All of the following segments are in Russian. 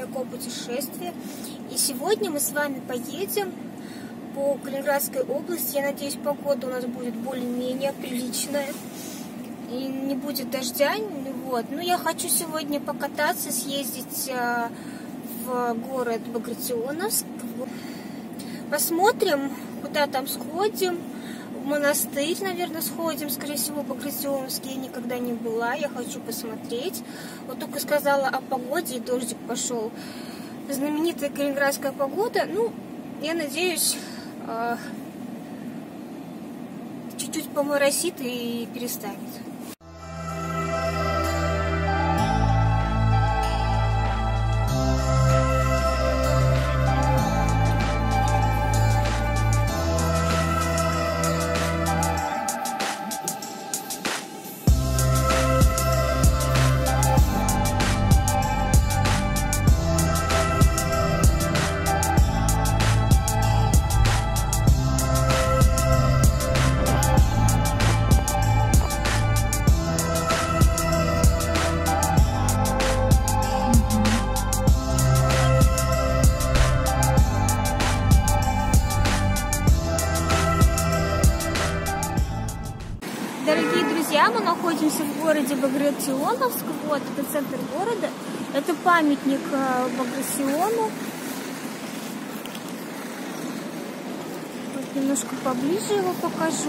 такое путешествие. И сегодня мы с вами поедем по Калининградской области. Я надеюсь, погода у нас будет более-менее приличная и не будет дождя. Вот. Но я хочу сегодня покататься, съездить в город Багратионовск. Посмотрим, куда там сходим. В монастырь, наверное, сходим, скорее всего, в Багратионовске. Я никогда не была, я хочу посмотреть. Вот только сказала о погоде, и дождик пошел. Знаменитая калининградская погода. Ну, я надеюсь, чуть-чуть поморосит и перестанет. Дорогие друзья, мы находимся в городе Багратионовск. Вот, это центр города. Это памятник Багратиону. Вот, немножко поближе его покажу.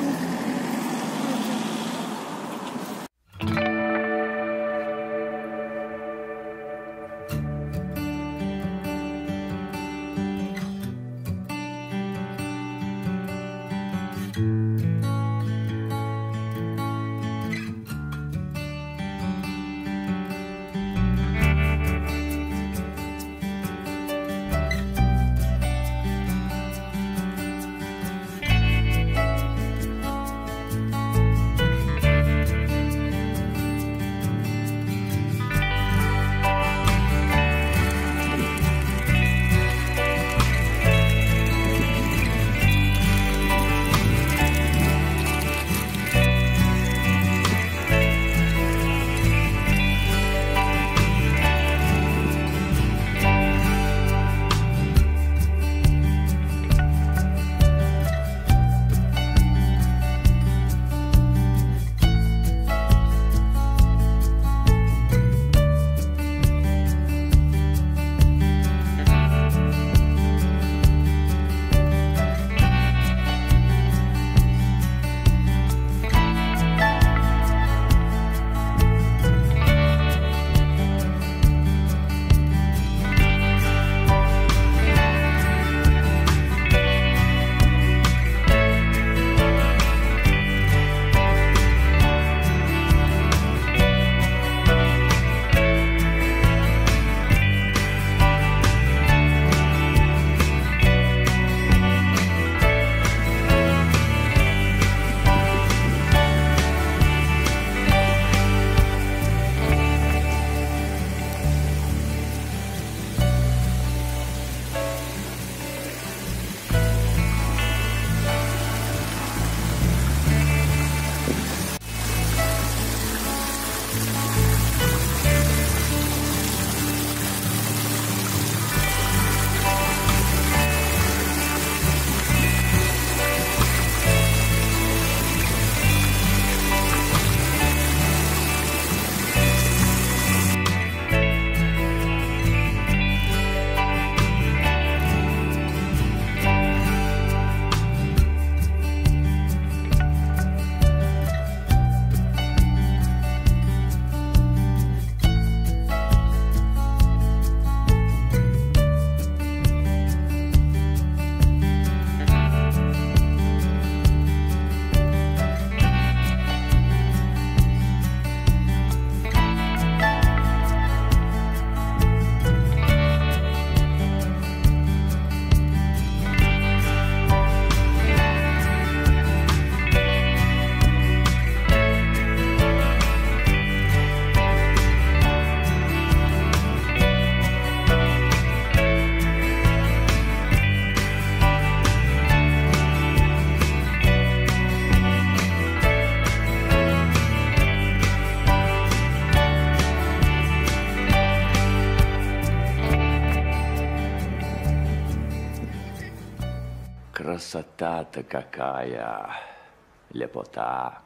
Красота-то какая, лепота.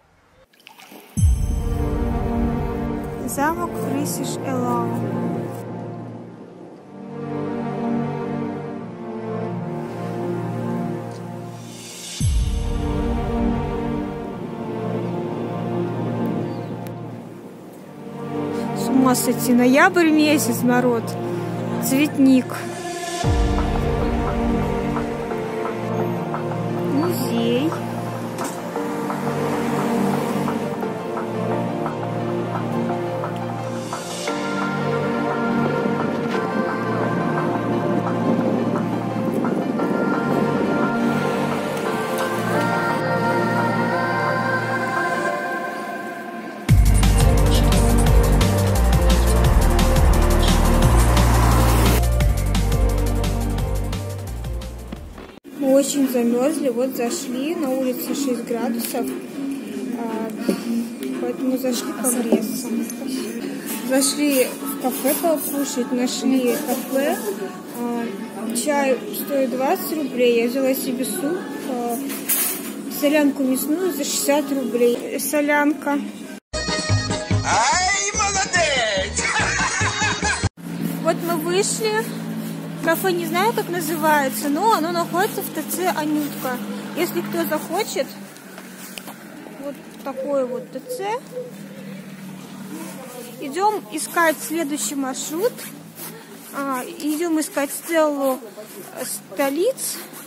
Замок Фрисиш-Элау. С ума сойти, ноябрь месяц, народ. Цветник. Музей. Мы очень замерзли, вот зашли, на улице 6 градусов, поэтому зашли погреться. Зашли в кафе покушать, нашли кафе, чай стоит 20 рублей, я взяла себе суп, солянку мясную за 60 рублей, солянка. Ай, молодец! Вот мы вышли. Кафе не знаю, как называется, но оно находится в ТЦ «Анютка». Если кто захочет, вот такой вот ТЦ. Идем искать следующий маршрут. Идем искать стеллу столиц.